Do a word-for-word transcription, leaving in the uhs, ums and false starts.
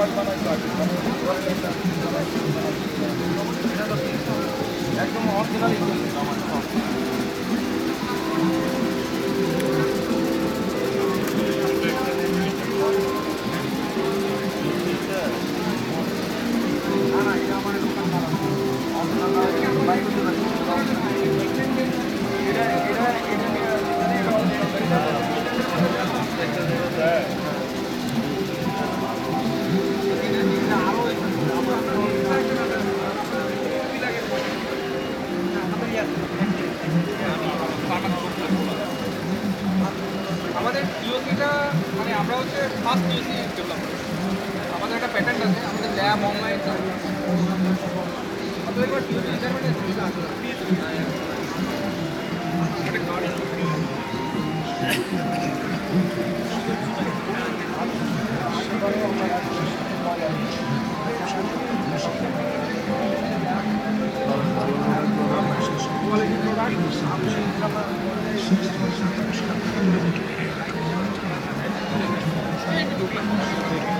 একদম অরিজিনাল আমাদের টিওসিটা মানে আমরা হচ্ছে ফার্স্ট টিওসি ডেভেলপ করি। আমাদের একটা প্যাটার্ন আছে, আমাদের ল্যাব অনলাইন আমাদের একবার টিওসি রিটায়ারমেন্ট